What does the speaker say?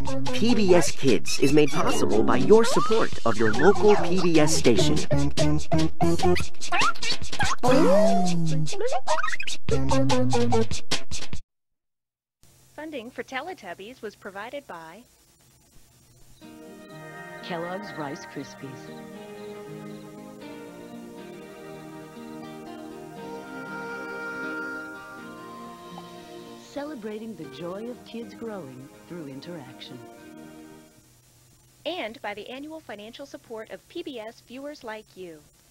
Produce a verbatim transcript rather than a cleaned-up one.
P B S Kids is made possible by your support of your local P B S station. Funding for Teletubbies was provided by Kellogg's Rice Krispies. Celebrating the joy of kids growing through interaction. and by the annual financial support of P B S viewers like you.